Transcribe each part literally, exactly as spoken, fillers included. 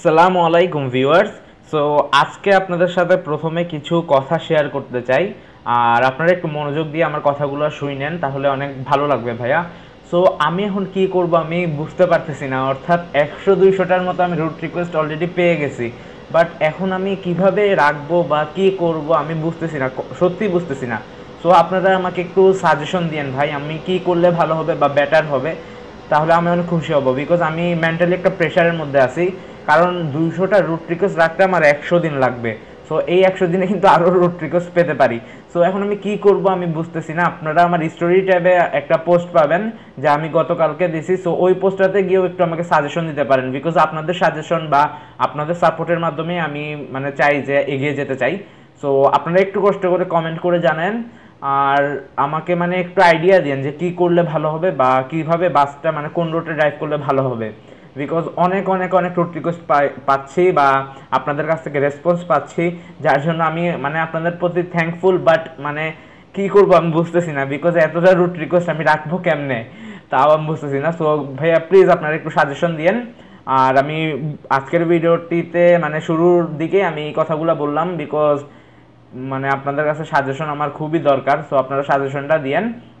আসসালামু আলাইকুম viewers. So আজকে আপনাদের সাথে প্রথমে কিছু কথা শেয়ার করতে চাই, আর আপনারা একটু মনোযোগ দিয়ে আমার কথাগুলো শুনেন, তাহলে অনেক ভালো লাগবে ভাইয়া। সো আমি এখন কি করব আমি বুঝতে পারতেছি না, অর্থাৎ একশো দুইশোটার মতো আমি রুট রিকোয়েস্ট অলরেডি পেয়ে গেছি, বাট এখন আমি কিভাবে রাখবো বা কি করব আমি বুঝতেছি না, সত্যি বুঝতেছি না। সো আপনারা আমাকে একটু সাজেশন দিয়েন ভাই, আমি কি করলে ভালো হবে বা বেটার হবে, তাহলে আমি অনেক খুশি হব। বিকজ আমি মেন্টালি একটা প্রেশারের মধ্যে আছি, কারণ দুইশোটা রুট রিকোয়েস্ট রাখতে আমার একশো দিন লাগবে। সো এই একশো দিনে কিন্তু আরও রুট রিকোয়েস্ট পেতে পারি। সো এখন আমি কি করব আমি বুঝতেছি না। আপনারা আমার স্টোরি ট্যাবে একটা পোস্ট পাবেন যা আমি গতকালকে দিছি, সো ওই পোস্টটাতে গিয়েও একটু আমাকে সাজেশন দিতে পারেন, বিকজ আপনাদের সাজেশন বা আপনাদের সাপোর্টের মাধ্যমে আমি মানে চাই যে এগিয়ে যেতে চাই। সো আপনারা একটু কষ্ট করে কমেন্ট করে জানেন, আর আমাকে মানে একটু আইডিয়া দেন যে কী করলে ভালো হবে বা কীভাবে বাসটা মানে কোন রুটে ড্রাইভ করলে ভালো হবে। বিকজ অনেক অনেক অনেক রুট রিকোয়েস্ট পাচ্ছি বা আপনাদের কাছ থেকে রেসপন্স পাচ্ছি, যার জন্য আমি মানে আপনাদের প্রতি থ্যাঙ্কফুল, বাট মানে কী করবো আমি বুঝতেছি না, বিকজ এতটা রুট রিকোয়েস্ট আমি রাখবো কেমনে তাও আমি বুঝতেছি না। সো ভাইয়া প্লিজ আপনারা একটু সাজেশন দিয়েন। আর আমি আজকের ভিডিওটিতে মানে শুরুর দিকে আমি এই কথাগুলো বললাম বিকজ মানে আপনাদের কাছে সাজেশন আমার খুবই দরকার। সো আপনারা সাজেশনটা দিয়েন।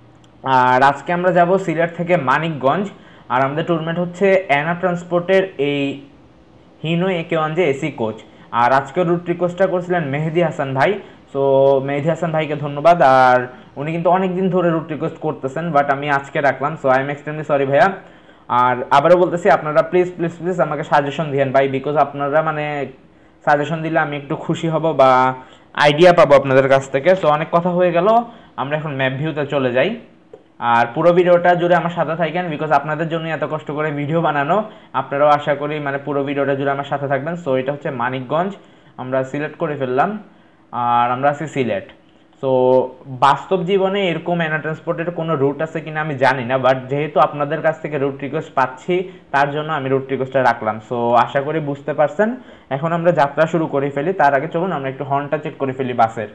আর আজকে আমরা যাব সিলেট থেকে মানিকগঞ্জ, আর আমাদের টুর্নামেন্ট হচ্ছে অ্যানা ট্রান্সপোর্টের এই হিনো একে ওয়ান যে এসি কোচ। আর আজকে রুট রিকোয়েস্টটা করছিলেন মেহেদি হাসান ভাই। সো মেহেদি হাসান ভাইকে ধন্যবাদ। আর উনি কিন্তু অনেক দিন ধরে রুট রিকোয়েস্ট করতেছেন, বাট আমি আজকে রাখলাম। So I am extremely sorry ভাইয়া। আর আবারও বলতেছি আপনারা প্লিজ প্লিজ প্লিজ আমাকে সাজেশন দিয়েন ভাই, বিকজ আপনারা মানে সাজেশন দিলে আমি একটু খুশি হব বা আইডিয়া পাবো আপনাদের কাছ থেকে। সো অনেক কথা হয়ে গেল, আমরা এখন ম্যাপ ভিউতে চলে যাই। আর পুরো ভিডিওটা জুড়ে আমার সাথে থাকেন, বিকজ আপনাদের জন্য এত কষ্ট করে ভিডিও বানানো, আপনারাও আশা করি মানে পুরো ভিডিওটা জুড়ে আমার সাথে থাকবেন। সো এটা হচ্ছে মানিকগঞ্জ, আমরা সিলেক্ট করে ফেললাম, আর আমরা আছি সিলেট। সো বাস্তব জীবনে এরকম অ্যানা ট্রান্সপোর্টের কোনো রুট আছে কিনা আমি জানি না, বাট যেহেতু আপনাদের কাছ থেকে রুট রিকোয়েস্ট পাচ্ছি তার জন্য আমি রুট রিকোয়েস্টটা রাখলাম। সো আশা করি বুঝতে পারছেন। এখন আমরা যাত্রা শুরু করে ফেলি, তার আগে চলুন আমরা একটু হর্নটা চেক করে ফেলি বাসের।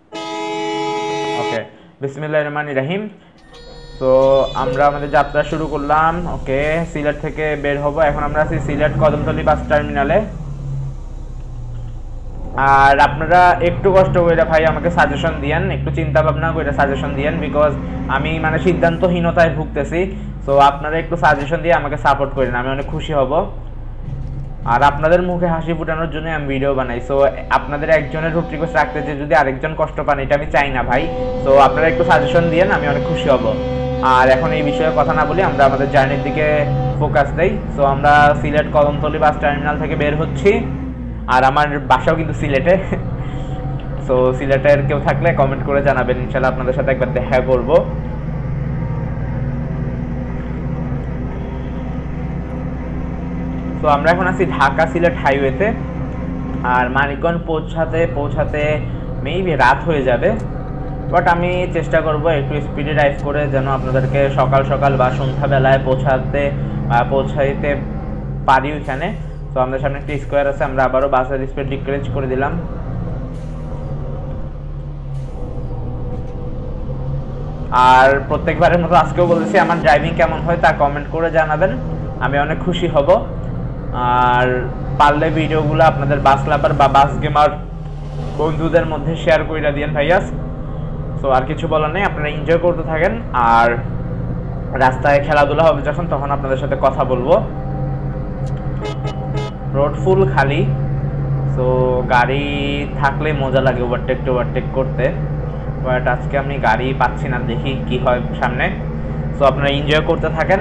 ওকে, বিসমিল্লাহির রহমানির রহিম। তো আমরা আমাদের যাত্রা শুরু করলাম। ওকে, সিলেট থেকে বের হব। এখন আমরা আছি সিলেট কদমতলী বাস টার্মিনালে। আর আপনারা একটু কষ্ট করে ভাই আমাকে সাজেশন দিয়েন, একটু চিন্তা ভাবনা করে সাজেশন দিয়েন, বিকজ আমি মানে সিদ্ধান্তহীনতায় ভুগতেছি। সো আপনারা একটু সাজেশন দিয়ে আমাকে সাপোর্ট করেন, আমি অনেক খুশি হব। আর আপনাদের মুখে হাসি ফুটানোর জন্য আমি ভিডিও বানাই। সো আপনাদের একজনের রুট রিকোয়েস্ট রাখতে যে যদি আরেকজন কষ্ট পান, এটা আমি চাই না ভাই। সো আপনারা একটু সাজেশন দিয়েন, আমি অনেক খুশি হব। আর এখন এই বিষয়ে কথা না বলি, আমরা আমাদের জার্নির দিকে ফোকাস দেই। সো আমরা সিলেট কদমতলী বাস টার্মিনাল থেকে বের হচ্ছি, আর আমার বাসাও কিন্তু সিলেটে। সো সিলেটের কেউ থাকলে কমেন্ট করে জানাবেন, ইনশাল্লাহ আপনাদের সাথে একবার দেখা করব। তো আমরা এখন আছি ঢাকা সিলেট হাইওয়েতে, আর মানিকগঞ্জ পৌঁছাতে পৌঁছাতে মেবি রাত হয়ে যাবে, বাট আমি চেষ্টা করব একটু স্পিডে ড্রাইভ করে যেন আপনাদেরকে সকাল সকাল বা সন্ধ্যাবেলায় পৌঁছাতে পৌঁছাইতে পারি ওইখানে। তো আমাদের সামনে একটি স্কোয়ার আছে, আমরা আবারও বাসের স্পিড ডিক্রিজ করে দিলাম। আর প্রত্যেকবারের মতো আজকেও বলেছি আমার ড্রাইভিং কেমন হয় তা কমেন্ট করে জানাবেন, আমি অনেক খুশি হব। আর পারলে ভিডিওগুলো আপনাদের বাস লাভার বা বাস গেমার বন্ধুদের মধ্যে শেয়ার করে দিয়েন ভাইয়াস। সো আর কিছু বলার নেই, আপনারা এনজয় করতে থাকেন। আর রাস্তায় খেলাধুলা হবে যখন, তখন আপনাদের সাথে কথা বলবো। রোড ফুল খালি, সো গাড়ি থাকলে মজা লাগে ওভারটেক ওভারটেক করতে, বাট আজকে আমি গাড়ি পাচ্ছি না, দেখি কি হয় সামনে। সো আপনারা এনজয় করতে থাকেন।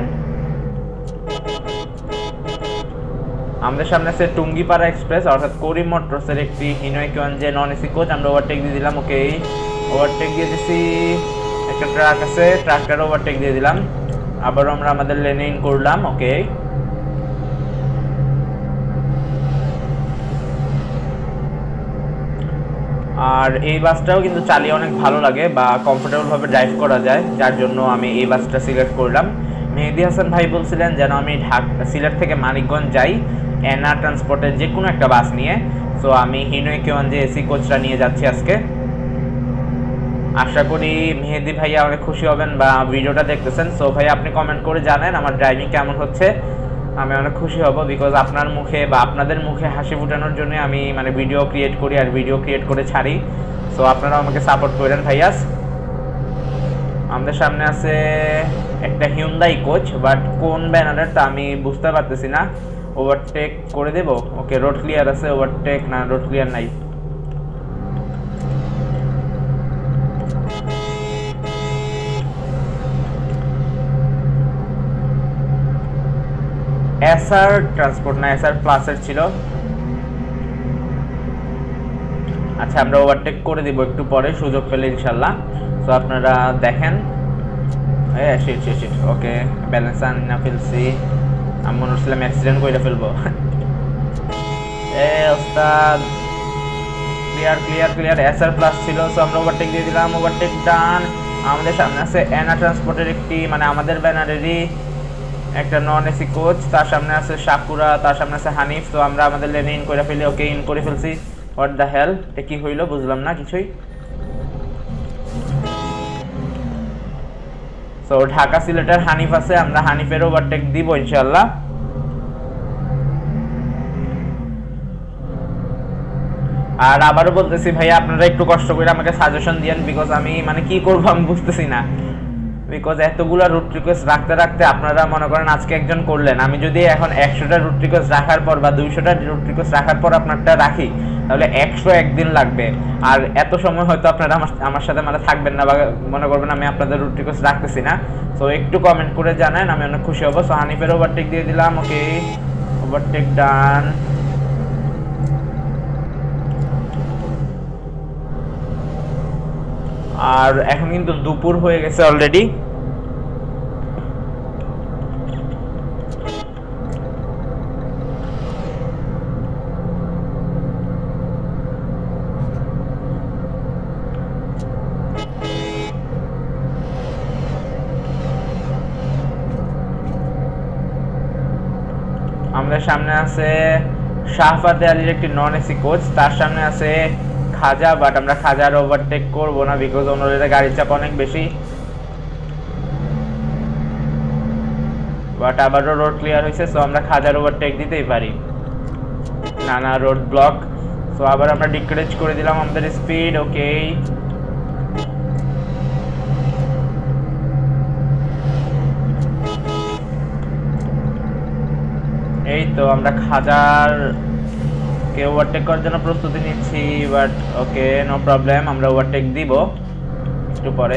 আমাদের সামনে আছে টুঙ্গিপাড়া এক্সপ্রেস, অর্থাৎ করিম মোটরসের একটি হিনো একে ওয়ান যে নন এসি কোচ। আমরা ওভারটেক দিয়ে দিলাম। ওকে, ওভারটেক দিয়ে দিছি। একটা ট্রাক আছে, ট্রাকটারও ওভারটেক দিয়ে দিলাম। আবারও আমরা আমাদের লেনে ইন করলাম। ওকে, আর এই বাসটাও কিন্তু চালিয়ে অনেক ভালো লাগে বা কমফোর্টেবলভাবে ড্রাইভ করা যায়, যার জন্য আমি এই বাসটা সিলেক্ট করলাম। মেহেদি হাসান ভাই বলছিলেন যেন আমি ঢাকা সিলেট থেকে মানিকগঞ্জ যাই অ্যানা ট্রান্সপোর্টের যে কোনো একটা বাস নিয়ে। সো আমি হিনো একে ওয়ান যে এসি কোচটা নিয়ে যাচ্ছি আজকে। আশা করি মেহেদি ভাইয়া অনেক খুশি হবেন বা ভিডিওটা দেখতেছেন। সো ভাই আপনি কমেন্ট করে জানেন আমার ড্রাইভিং কেমন হচ্ছে। আমি অনেক খুশি হব, বিকজ আপনার মুখে বা আপনাদের মুখে হাসি ফুটানোর জন্য আমি মানে ভিডিও ক্রিয়েট করি আর ভিডিও ক্রিয়েট করে ছাড়ি। সো আপনারা আমাকে সাপোর্ট করেন ভাইয়াস। আমাদের সামনে আছে একটা হিউন্ডাই কোচ, বাট কোন ব্যানারের তা আমি বুঝতে পারতেছি না। ওভারটেক করে দেব। ওকে, রোড ক্লিয়ার আছে। ওভারটেক না, রোড ক্লিয়ার নাই। এসআর ট্রান্সপোর্ট না, এসআর প্লাসের ছিল। আচ্ছা, আমরা ওভারটেক করে দিব একটু পরে সুযোগ পেলে ইনশাল্লাহ। তো আপনারা দেখেন। হ্যাঁ, shit shit shit. Okay, balance আন না ফেলছি। আমি মনে হচ্ছিলাম অ্যাক্সিডেন্ট করে ফেলবো। এ ওস্তাদ, clear clear clear. SR plus ছিল, সো আমরা ওভারটেক দিয়ে দিলাম। Overtake done. আমাদের সামনে আছে এনা ট্রান্সপোর্টের একটি মানে আমাদের ব্যানারেরই একটা নন এসি কোচ। তার সামনে আছে সাকুরা, তার সামনে আছে হানিফ। তো আমরা আমাদের লেনে ইন করে ফেলি। ওকে, ইন করে ফেলছি। হোয়াট দ্য হেল, এটা কি হইলো বুঝলাম না কিছুই। তো ঢাকা সিলেটের হানিফ আছে, আমরা হানিফের ওভারটেক দিব ইনশাআল্লাহ। আর আবারও বলতেছি ভাইয়া, আপনারা একটু কষ্ট করে আমাকে সাজেশন দিয়েন, বিকজ আমি মানে কি করবো আমি বুঝতেছি না। বিকজ এতগুলা রুট রিকোয়েস্ট রাখতে রাখতে আপনারা মনে করেন আজকে একজন করলেন, আমি যদি এখন একশোটা রুট রিকোয়েস্ট রাখার পর বা দুইশোটা রুট রিকোয়েস্ট রাখার পর আপনারটা রাখি, তাহলে একশো একদিন লাগবে। আর এত সময় হয়তো আপনারা আমার আমার সাথে মানে থাকবেন না বা মনে করবেন আমি আপনাদের রুট রিকোয়েস্ট রাখতেছি না। সো একটু কমেন্ট করে জানান, আমি অনেক খুশি হবো। সো হানিফের ওভারটেক দিয়ে দিলাম। ওকে, ওভারটেক ডান। আর এখন কিন্তু দুপুর হয়ে গেছে অলরেডি। আমাদের সামনে আছে শাহফাতে আলীর একটি নন এসি কোচ, তার সামনে আছে খাজা, বাট আমরা খাজার ওভারটেক করব না, বিকজ অন্যদের গাড়ির চাপ অনেক বেশি। বাট আবারও রোড ক্লিয়ার হয়েছে, সো আমরা খাজার ওভারটেক দিতেই পারি। না না, রোড ব্লক। সো আবার আমরা ডিক্রিজ করে দিলাম আমাদের স্পিড। ওকে, এই তো আমরা খাজার কে ওভারটেক করার জন্য প্রস্তুতি নিচ্ছি। বাট ওকে, নো প্রবলেম, আমরা ওভারটেক দিব একটু পরে।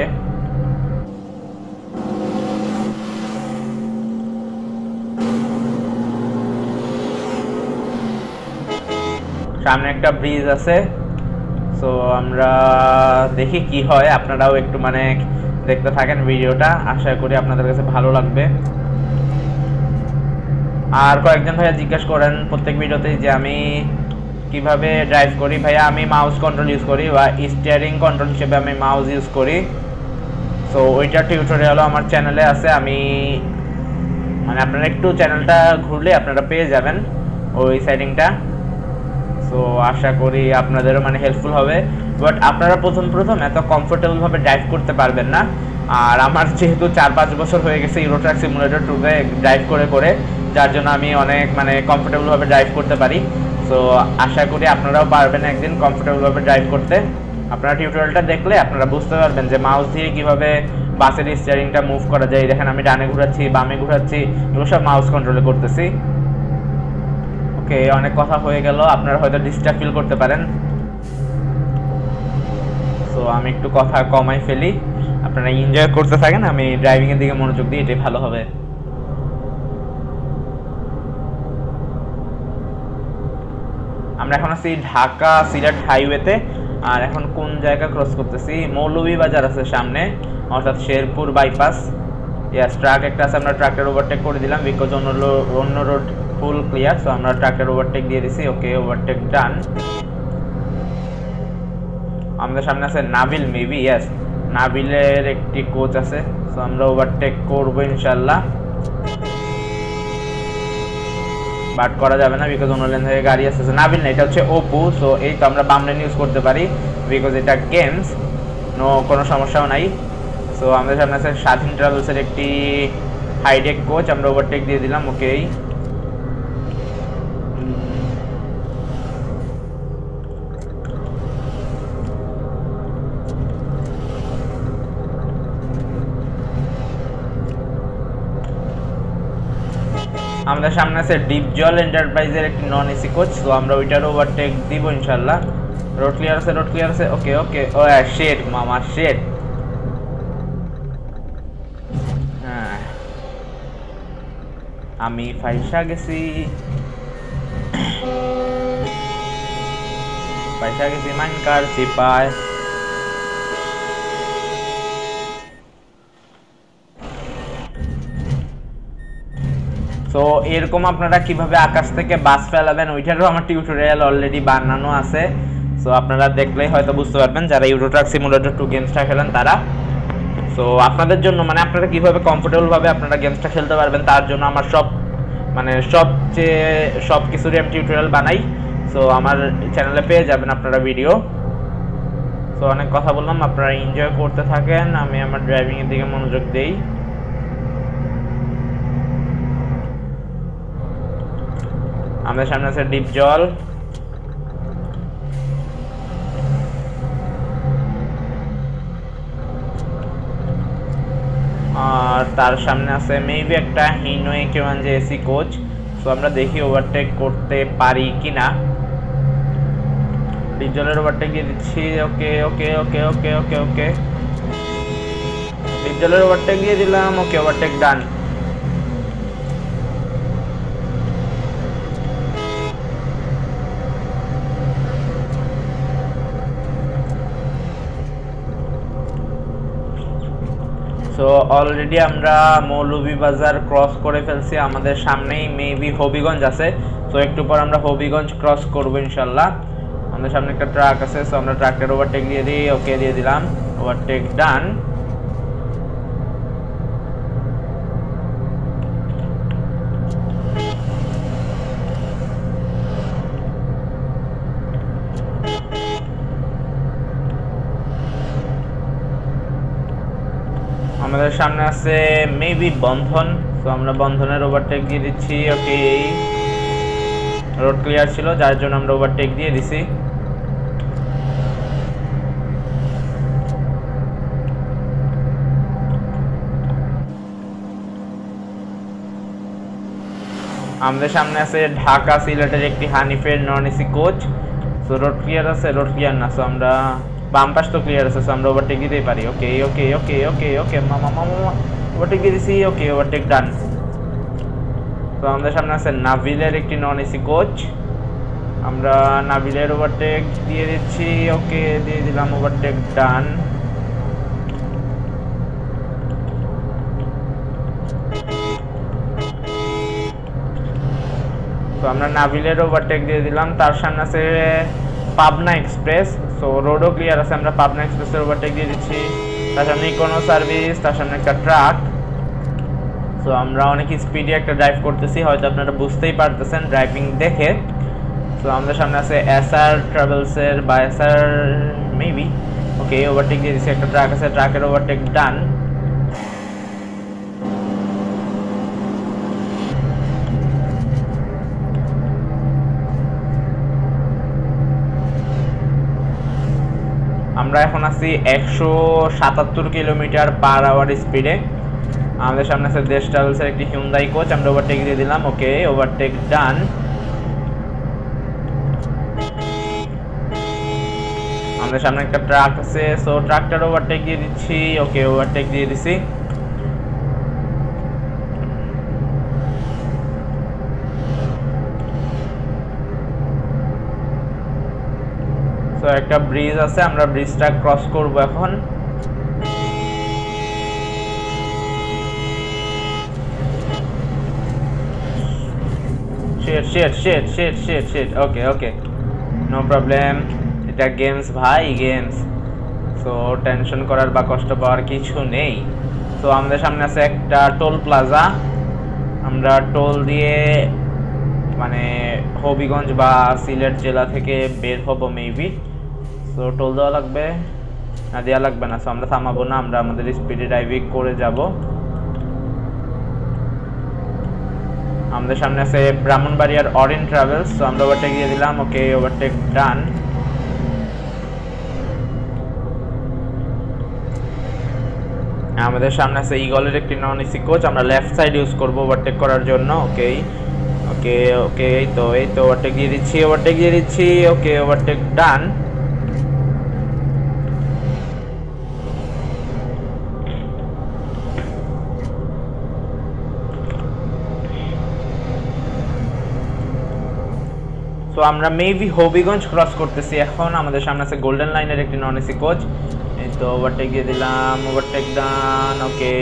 সামনে একটা ব্রিজ আছে, সো আমরা দেখি কি হয়। আপনারাও একটু মানে দেখতে থাকেন ভিডিওটা, আশা করি আপনাদের কাছে ভালো লাগবে। আর কয়েকজন ভাইয়া জিজ্ঞাসা করেন প্রত্যেক ভিডিওতেই যে আমি কিভাবে ড্রাইভ করি। ভাইয়া আমি মাউস কন্ট্রোল ইউজ করি বা স্টিয়ারিং কন্ট্রোল হিসেবে আমি মাউস ইউজ করি। সো ওইটা টিউটোরিয়ালও আমার চ্যানেলে আছে। আমি মানে আপনারা একটু চ্যানেলটা ঘুরলে আপনারা পেয়ে যাবেন ওই সেটিংটা। সো আশা করি আপনাদেরও মানে হেল্পফুল হবে। বাট আপনারা প্রথম প্রথম এত কমফোর্টেবলভাবে ড্রাইভ করতে পারবেন না। আর আমার যেহেতু চার পাঁচ বছর হয়ে গেছে ইউরো ট্রাক সিমুলেটর টুতে ড্রাইভ করে করে, যার জন্য আমি অনেক মানে কমফোর্টেবলভাবে ড্রাইভ করতে পারি। সো আশা করি আপনারাও পারবেন একদিন কমফোর্টেবলভাবে ড্রাইভ করতে। আপনারা টিউটোরিয়ালটা দেখলে আপনারা বুঝতে পারবেন যে মাউস দিয়ে কীভাবে বাসের স্টিয়ারিংটা মুভ করা যায়। দেখেন আমি ডানে ঘুরাচ্ছি, বামে ঘুরাচ্ছি, এগুলো সব মাউস কন্ট্রোলে করতেছি। ওকে, অনেক কথা হয়ে গেল, আপনারা হয়তো ডিস্টার্ব ফিল করতে পারেন। সো আমি একটু কথা কমাই ফেলি, আপনারা এনজয় করতে থাকেন, আমি ড্রাইভিংয়ের দিকে মনোযোগ দিই, এটাই ভালো হবে। আমরা এখন আছি ঢাকা সিলেট হাইওয়েতে। আর এখন কোন জায়গা ক্রস করতেছি? মৌলভীবাজার আছে সামনে, অর্থাৎ শেরপুর বাইপাস। ইয়াস, ট্রাক একটা আছে, আমরা ট্রাকটার ওভারটেক করে দিলাম, বিকজ অন্য অন্য রোড ফুল ক্লিয়ার। সো আমরা ট্রাকটার ওভারটেক দিয়ে দিছি। Okay, overtake done. আমাদের সামনে আছে নাবিল, মেবি ইয়াস নাবিলের একটি কোচ আছে। সো আমরা ওভারটেক করবো ইনশাল্লাহ, বাট করা যাবে না বিকজ অন্য লেন থেকে গাড়ি আসতেছে। নাবিল না, এটা হচ্ছে ওপো। সো এই তো আমরা বাম লেন ইউজ করতে পারি বিকজ এটা গেমস, নো কোনো সমস্যাও নাই। সো আমাদের সামনে আছে স্বাধীন ট্রাভেলসের একটি হাইডেক কোচ, আমরা ওভারটেক দিয়ে দিলাম। ওকে, আমাদের সামনে আছে ডিপ জল এন্টারপ্রাইজের একটি নন এসি কোচ, তো আমরা ওইটার ওভারটেক দিব ইনশাল্লাহ। রোড ক্লিয়ার আছে, রোড ক্লিয়ার আছে, ওকে ওকে। ও শেড মামা শেড। হ্যাঁ আমি ফাইসা গেছি, ফাইসা গেছি মানকার সিপাই। তো এরকম আপনারা কিভাবে আকাশ থেকে বাস ফেলাবেন ওইটারও আমার টিউটোরিয়াল অলরেডি বানানো আছে, সো আপনারা দেখলেই হয়তো বুঝতে পারবেন যারা ইউরো ট্রাক সিমুলেটর টু গেমসটা খেলেন তারা। সো আপনাদের জন্য মানে আপনারা কিভাবে কমফোর্টেবল ভাবে আপনারা গেমসটা খেলতে পারবেন তার জন্য আমার সব মানে সবচেয়ে সব কিছুরই আমি টিউটোরিয়াল বানাই, সো আমার চ্যানেলে পেয়ে যাবেন আপনারা ভিডিও। সো অনেক কথা বললাম, আপনারা এনজয় করতে থাকেন, আমি আমার ড্রাইভিং এর দিকে মনোযোগ দেই। আমাদের সামনে আছে ডিপ জল, আর তার সামনে আছে মেবি একটা হিনোয়ে কেওয়ান যে এসি কোচ। সো আমরা দেখি ওভারটেক করতে পারি কিনা। ডিপ জলের ওভারটেক দিয়ে দিচ্ছি, ওকে ওকে ওকে ওকে ওকে ওকে ডিপ জলের ওভারটেক দিয়ে দিলাম, okay overtake done. So already আমরা মৌলভীবাজার ক্রস করে ফেলছি, আমাদের সামনেই মেবি হবিগঞ্জ আছে, সো একটু পর আমরা হবিগঞ্জ ক্রস করবো ইনশাল্লাহ। আমাদের সামনে একটা ট্রাক আছে, সো আমরা ট্রাকের ওভারটেক দিয়ে দিই, ওকে দিয়ে দিলাম, ওভারটেক ডান। আমাদের সামনে আছে মেবি বন্ধন, তো আমরা বন্ধনের ওভারটেক দিয়ে দিচ্ছি, ওকে রোড ক্লিয়ার ছিল যার জন্য আমরা ওভারটেক দিয়ে দিছি। আমাদের সামনে আছে ঢাকা সিলেটের একটি হানিফের non AC coach, so road clear আছে, রোড ক্লিয়ার না, সো আমরা বাম পাশ তো ক্লিয়ার আছে, সো আমরা ওভারটেক দিতেই পারি, ওকে ওকে ওকে ওকে ওকে মামা মামা ওভারটেক দিয়ে দিছি, ওকে ওভারটেক ডান। তো আমাদের সামনে আছে নাভিলের একটি নন এসি কোচ, আমরা নাভিলের ওভারটেক দিয়ে দিচ্ছি, ওকে দিয়ে দিলাম, ওভারটেক ডান। তো আমরা নাভিলের ওভারটেক দিয়ে দিলাম, তার সামনে আছে পাবনা এক্সপ্রেস, সো রোডও ক্লিয়ার আছে, আমরা পাবনা এক্সপ্রেসের ওভারটেক দিয়ে দিচ্ছি। তার সামনে ইকোনো সার্ভিস, তার সামনে একটা ট্রাক। সো আমরা অনেক স্পিডে একটা ড্রাইভ করতেছি, হয়তো আপনারা বুঝতেই পারতেছেন ড্রাইভিং দেখে। সো আমাদের সামনে আছে এসআর ট্রাভেলসের বা এসআর মেবি, ওকে ওভারটেক দিয়ে দিচ্ছি, একটা ট্রাক আছে, ট্রাকের ওভারটেক ডান। আমরা এখন আছি একশো সাতাত্তর কিলোমিটার পার আওয়ার স্পিডে। আমাদের সামনে আছে দেশ ট্রাভেলসের একটি হিউন্ডাই কোচ, আমরা ওভারটেক দিয়ে দিলাম, ওকে ওভারটেক ডান। আমাদের সামনে একটা ট্রাক আছে, সো ট্রাকটার ওভারটেক দিয়ে দিচ্ছি, ওকে ওভারটেক দিয়ে দিছি। তো একটা ব্রিজ আছে, আমরা ব্রিজটা ক্রস করব এখন। Shit shit shit shit shit shit okay okay no problem, এটা গেমস ভাই, গেমস, সো টেনশন করার বা কষ্ট পাওয়ার কিছু নেই। তো আমাদের সামনে আছে একটা টোল প্লাজা, আমরা টোল দিয়ে মানে হবিগঞ্জ বা সিলেট জেলা থেকে বের হব মেবি, সো টোল দেওয়া লাগবে না, দেওয়া লাগবে না, সো আমরা থামাবো না, আমরা আমাদের স্পিডে ড্রাইভিং করে যাব। আমাদের সামনে আছে ব্রাহ্মণবাড়িয়ার অরেঞ্জ ট্রাভেলস, সো আমরা ওভারটেক দিয়ে দিলাম, ওকে ওভারটেক ডান। আমাদের সামনে আছে ইগলের একটি নন এসি কোচ, আমরা লেফট সাইড ইউজ করব ওভারটেক করার জন্য, ওকে ওকে ওকে এই তো এই তো ওভারটেক দিয়ে দিচ্ছি ওভারটেক দিয়ে দিচ্ছি ওকে ওভারটেক ডান। সো আমরা মেবি হবিগঞ্জ ক্রস করতেছি এখন। আমাদের সামনে আছে গোল্ডেন লাইনের একটি নন এসি কোচ। এই তো ওভারটেক দিয়ে দিলাম ওভারটেক ডান ওকে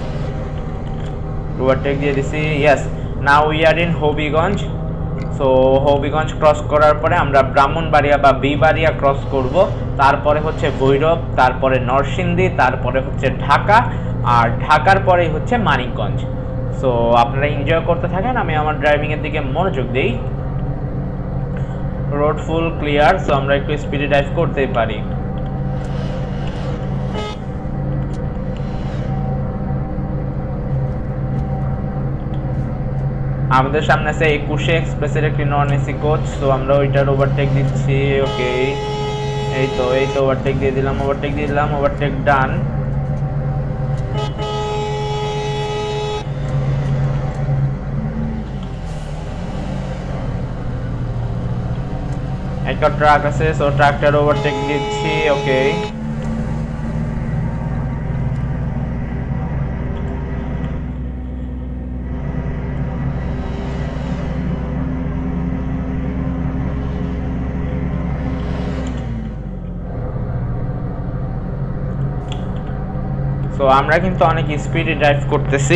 ওভারটেক দিয়ে দিছি yes. Now we are in Habiganj. So Habiganj cross করার পরে আমরা ব্রাহ্মণবাড়িয়া বা বিবাড়িয়া ক্রস করব, তারপরে হচ্ছে ভৈরব, তারপরে নরসিংদী, তারপরে হচ্ছে ঢাকা, আর ঢাকার পরেই হচ্ছে মানিকগঞ্জ। সো আপনারা এনজয় করতে থাকেন, আমি আমার ড্রাইভিংয়ের দিকে মনোযোগ দিই। রোড ফুল ক্লিয়ার, সো আমরা একটু স্পিডে ড্রাইভ করতেই পারি। আমাদের সামনে আছে একুশে এক্সপ্রেসের একটি নন এসি কোচ। সো আমরা ওইটার ওভারটেক দিচ্ছি ওকে এই তো এই তো ওভারটেক দিয়ে দিলাম ওভারটেক দিয়ে দিলাম ওভারটেক ডান। একটা ট্রাক আছে, সো ট্রাকটার ওভারটেক দিচ্ছি ওকে। তো আমরা কিন্তু অনেক স্পিডে ড্রাইভ করতেছি।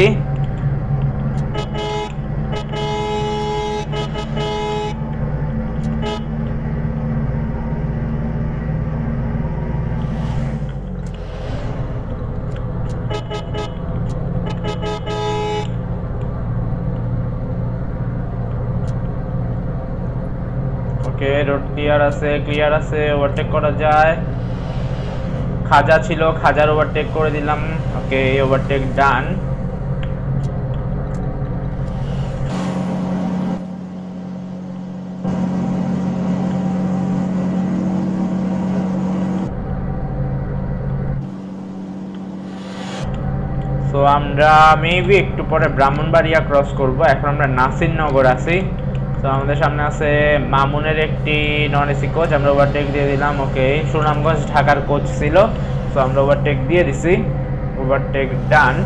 ওকে রোড ক্লিয়ার আছে ক্লিয়ার আছে ওভারটেক করা যায়। খাজা ছিল, খাজার ওভারটেক করে দিলাম ওকে ওভারটেক ডান। সো আমরা মেবি একটু পরে ব্রাহ্মণবাড়িয়া ক্রস করব। এখন আমরা নাসিরনগর আছি। তো আমাদের সামনে আছে মামুনের একটি নন এসি কোচ, আমরা ওভারটেক দিয়ে দিলাম ওকে। সুনামগঞ্জ ঢাকার কোচ ছিল, তো আমরা ওভারটেক দিয়ে দিছি overtake done.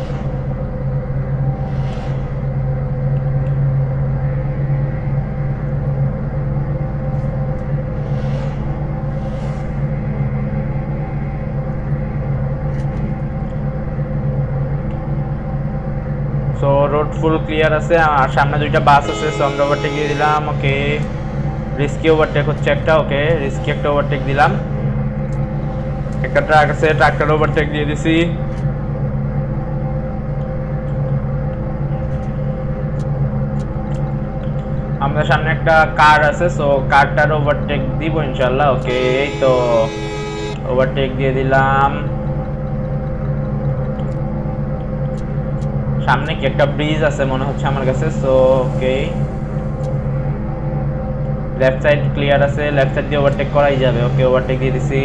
So road full clear আছে, আর সামনে দুইটা বাস আছে, সো আমরা ওভারটেক দিয়ে দিলাম ওকে। রিস্কি ওভারটেক হচ্ছে একটা ওকে রিস্কি একটা ওভারটেক দিলাম। একটা ট্রাক আছে, ট্রাকটার ওভারটেক দিয়ে দিছি। আমাদের সামনে একটা কার আছে, সো কারটার ওভারটেক দিব ইনশাআল্লাহ ওকে। এই তো ওভারটেক দিয়ে দিলাম। সামনে কি একটা ব্রিজ আছে মনে হচ্ছে আমার কাছে, so okay left side clear আছে, লেফট সাইড দিয়ে ওভারটেক করাই যাবে ওকে ওভারটেক দিয়ে দিছি।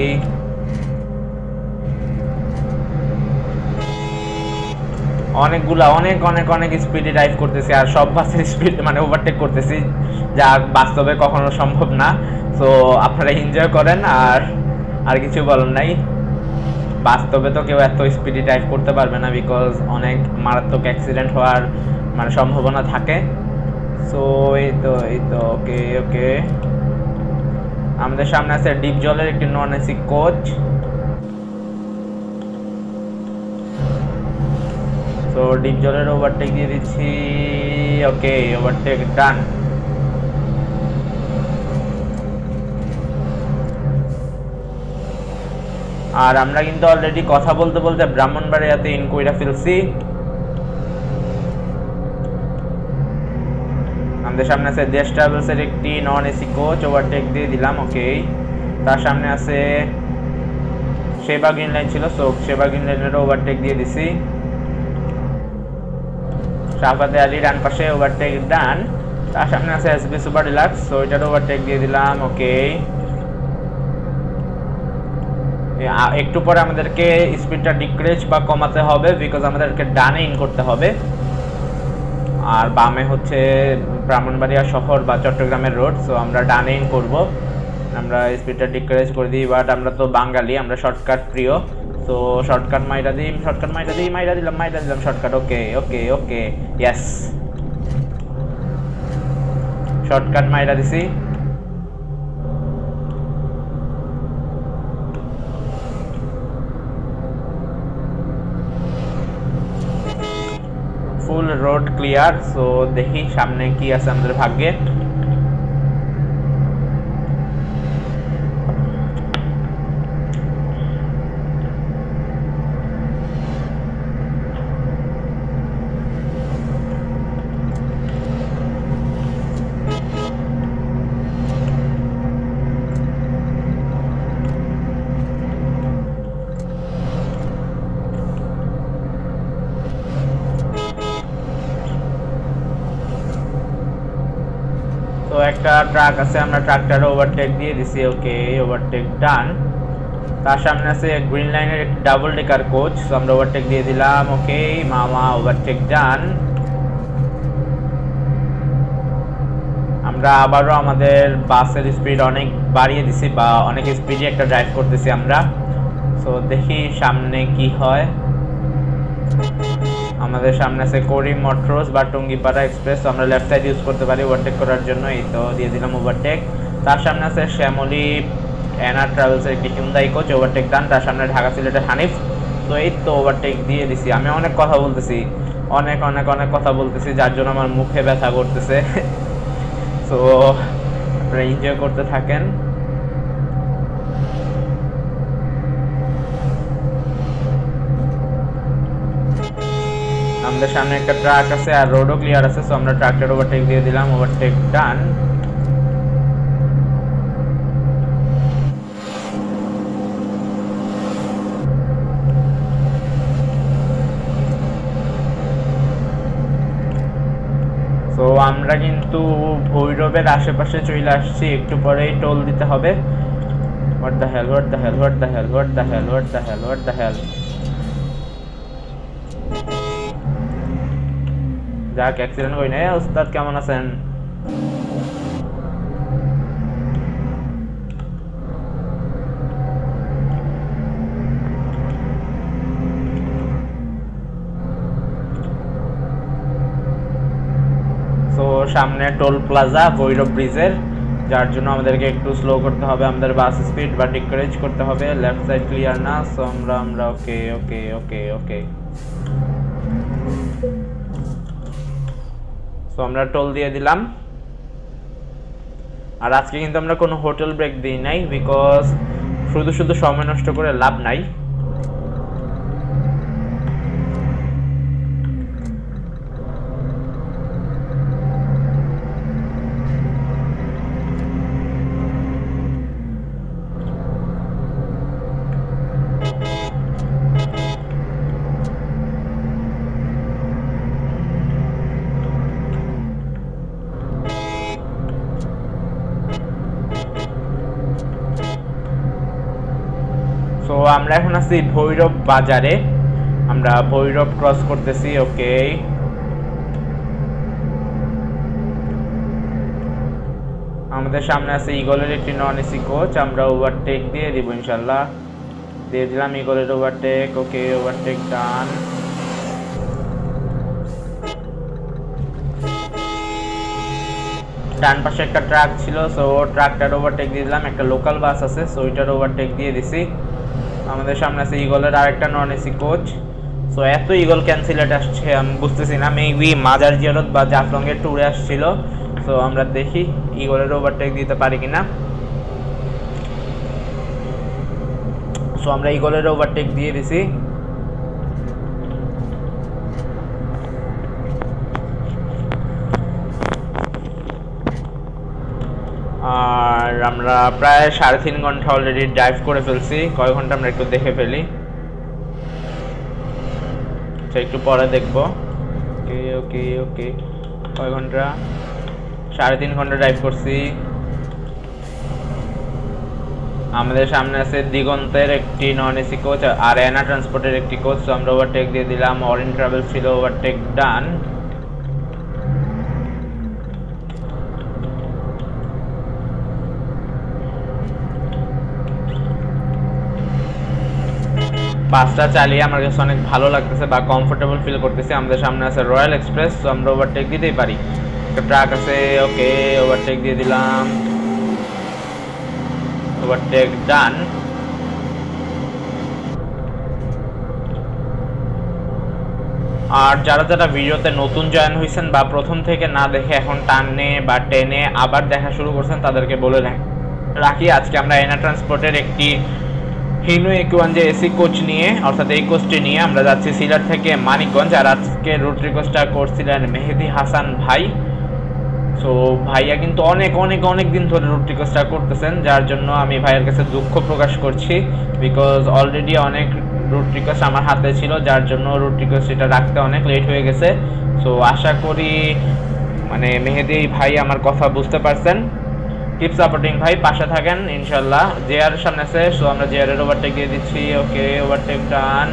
অনেকগুলা অনেক অনেক অনেক স্পিডে ড্রাইভ করতেছি, আর সব বাসের স্পিড মানে ওভারটেক করতেছি, যা বাস্তবে কখনো সম্ভব না। সো আপনারা এনজয় করেন, আর আর কিছু বলার নাই। বাস্তবে তো কেউ এত স্পিডে ড্রাইভ করতে পারবে না, বিকজ অনেক মারাত্মক অ্যাক্সিডেন্ট হওয়ার মানে সম্ভাবনা থাকে। সো এই তো এই তো ওকে ওকে আমাদের সামনে আছে ডিপ জলের একটি নন এসি কোচ। সো ডিপ জলের ওভারটেক দিয়ে দিচ্ছি ওকে ওভারটেক ডান। আর আমরা কিন্তু অলরেডি কথা বলতে বলতে ব্রাহ্মণবাড়িয়াতে ইন কইরা ফেলছি। আমাদের সামনে আছে দেশ ট্রাভেলসের একটি নন এসি কোচ, ওভারটেক দিয়ে দিলাম ওকে। তার সামনে আছে সেবা গ্রিন লাইন ছিল, সো সেবা গ্রিন লাইনের ওভারটেক দিয়ে দিছি। শাহবাদে আলী ডান পাশে ওভারটেক ডান। তার সামনে আছে এসবি সুপার ডিলাক্স, সো এটার ওভারটেক দিয়ে দিলাম ওকে। একটু পরে আমাদেরকে স্পিডটা ডিক্রিজ বা কমাতে হবে, বিকজ আমাদেরকে ডানে ইন করতে হবে, আর বামে হচ্ছে ব্রাহ্মণবাড়িয়া শহর বা চট্টগ্রামের রোড। সো আমরা ডানে ইন করবো, আমরা স্পিডটা ডিক্রিজ করে দিই। বাট আমরা তো বাঙালি, আমরা শর্টকাট প্রিয়। সো শর্টকাট মাইরা দিই, শর্টকাট মাইরা দিই, মাইরা দিলাম মাইরা দিলাম shortcut. Okay okay okay yes, shortcut মাইরা দিছি। ফুল রোড ক্লিয়ার। সো দেখি সামনে কি আছে আমাদের ভাগ্যে। তো একটা ট্রাক আছে, আমরা ট্রাকটার ওভারটেক দিয়ে দিছি। Okay overtake done. তার সামনে আছে গ্রিন লাইনের একটি ডাবল ডেকার কোচ, সো আমরা ওভারটেক দিয়ে দিলাম। ওকে মামা ওভারটেক ডান। আমরা আবারও আমাদের বাসের স্পিড অনেক বাড়িয়ে দিছি, বা অনেক স্পিডে একটা ড্রাইভ করতেছি আমরা। সো দেখি সামনে কি হয়। আমাদের সামনে আছে করিম মোটরস বা টুঙ্গিপাড়া এক্সপ্রেস, তো আমরা লেফট সাইড ইউজ করতে পারি ওভারটেক করার জন্য। এই তো দিয়ে দিলাম ওভারটেক। তার সামনে আছে শ্যামলী এনার ট্রাভেলসের একটি হিউন্দাই কোচ, ওভারটেক ডান। তার সামনে ঢাকা সিলেটের হানিফ। তো এই তো ওভারটেক দিয়ে দিছি। আমি অনেক কথা বলতেছি, অনেক অনেক অনেক কথা বলতেছি, যার জন্য আমার মুখে ব্যথা করতেছে। সো আপনারা এনজয় করতে থাকেন। আমাদের সামনে একটা ট্রাক আছে আর রোডও ক্লিয়ার আছে, সো আমরা ট্রাকটার ওভারটেক দিয়ে দিলাম। Overtake done. সো আমরা কিন্তু ভৈরবের আশেপাশে চলে আসছি, একটু পরেই টোল দিতে হবে। What the hell, what the hell, what the hell, what the hell, what the hell, what the hell. যাক অ্যাক্সিডেন্ট হই নাই। উস্তাদ কেমন আছেন? সো সামনে টোল প্লাজা ভৈরব ব্রিজের, যার জন্য আমাদেরকে একটু স্লো করতে হবে, আমাদের বাস স্পিড বা ডিক্রেজ করতে হবে। লেফট সাইড ক্লিয়ার না, সো আমরা আমরা ওকে ওকে ওকে ওকে সো আমরা টোল দিয়ে দিলাম। আর আজকে কিন্তু আমরা কোনো হোটেল ব্রেক দিই নাই, বিকজ শুধু শুধু সময় নষ্ট করে লাভ নাই। তো আমরা এখন আছি ভৈরব বাজারে, আমরা ভৈরব ক্রস করতেছি। ওকে আমাদের সামনে আছে ইগলের একটি নন এসি কোচ, আমরা ওভারটেক দিয়ে দিব ইনশাল্লাহ। দিয়ে দিলাম ইগলের ওভারটেক। ওকে ওভারটেক ডান। ডান পাশে একটা ট্রাক ছিল, সো ট্রাকটার ওভারটেক দিয়ে দিলাম। একটা লোকাল বাস আছে, সো ওইটার ওভারটেক দিয়ে দিছি। আমাদের সামনে আছে ইগলের আরেকটা নন এসি কোচ। সো এত ইগল ক্যান্সেলেট আসছে আমি বুঝতেছি না, মেবি মাজার জিয়ারত বা জাফলংয়ের ট্যুরে আসছিল। সো আমরা দেখি ইগলের ওভারটেক দিতে পারি কিনা। সো আমরা ইগলের ওভারটেক দিয়ে দিছি। আর আমরা প্রায় সাড়ে তিন ঘন্টা অলরেডি ড্রাইভ করে ফেলছি। কয় ঘন্টা আমরা একটু দেখে ফেলি, একটু পরে দেখবো। ওকে ওকে ওকে কয় ঘন্টা? সাড়ে তিন ঘন্টা ড্রাইভ করছি। আমাদের সামনে আছে দিগন্তের একটি নন এসি কোচ আর এনা ট্রান্সপোর্টের একটি কোচ, তো আমরা ওভারটেক দিয়ে দিলাম। অরিন ট্রাভেলস ছিল, ওভারটেক ডান। বাসটা চালিয়ে আমার কাছে অনেক ভালো লাগতেছে বা কমফোর্টেবল ফিল করতেছি। আমাদের সামনে আছে রয়্যাল এক্সপ্রেস, তো আমরা ওভারটেক দিতেই পারি। একটা ট্রাক আছে, ওকে ওভারটেক দিয়ে দিলাম, ওভারটেক ডান। আর যারা যারা ভিডিওতে নতুন জয়েন হয়েছেন বা প্রথম থেকে না দেখে এখন টানে বা টেনে আবার দেখা শুরু করছেন, তাদেরকে বলে রাখি আজকে আমরা এনা ট্রান্সপোর্টের একটি হিনো একুয়ান যে এসি কোচ নিয়ে, অর্থাৎ এই কোচটি নিয়ে আমরা যাচ্ছি সিলেট থেকে মানিকগঞ্জ। আর আজকে রুট রিকোয়েস্টটা করছিলেন মেহেদি হাসান ভাই। সো ভাইয়া কিন্তু অনেক অনেক অনেক দিন ধরে রুট রিকোয়েস্টটা করতেছেন, যার জন্য আমি ভাইয়ের কাছে দুঃখ প্রকাশ করছি, বিকজ অলরেডি অনেক রুট রিকোয়েস্ট আমার হাতে ছিল, যার জন্য রুট রিকোয়েস্ট এটা রাখতে অনেক লেট হয়ে গেছে। সো আশা করি মানে মেহেদি ভাই আমার কথা বুঝতে পারছেন। কিপ সাপোর্টিং ভাই, পাশে থাকেন ইনশাল্লাহ। জেআর সামনে আছে, সো আমরা জেআর এর ওভারটেক দিয়ে দিচ্ছি, ওকে ওভারটেক ডান।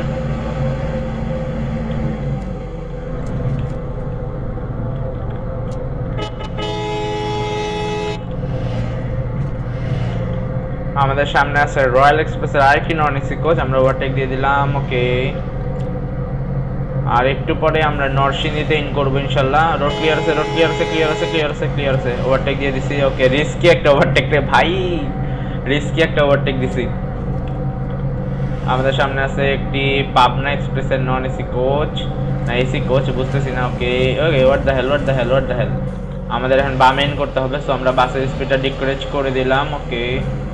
আমাদের সামনে আছে রয়্যাল এক্সপ্রেসের আরেকটি নন এসি কোচ, আমরা ওভারটেক দিয়ে দিলাম, ওকে। আর একটু পরে আমরা নরসিংদীতে ইন করবো ইনশাল্লাহ। রোড ক্লিয়ার আছে, রোড ক্লিয়ার আছে, ক্লিয়ার আছে, ক্লিয়ার আছে, ক্লিয়ার আছে, ওভারটেক দিয়ে দিছি, ওকে। রিস্কি একটা ওভারটেক রে ভাই, রিস্কি একটা ওভারটেক দিছি। আমাদের সামনে আছে একটি পাবনা এক্সপ্রেসের নন এসি কোচ, না এসি কোচ বুঝতেছি না, okay okay. What the hell, what the hell, what the hell. আমাদের এখন বামে ইন করতে হবে, সো আমরা বাসের স্পিডটা ডিক্রিজ করে দিলাম, ওকে।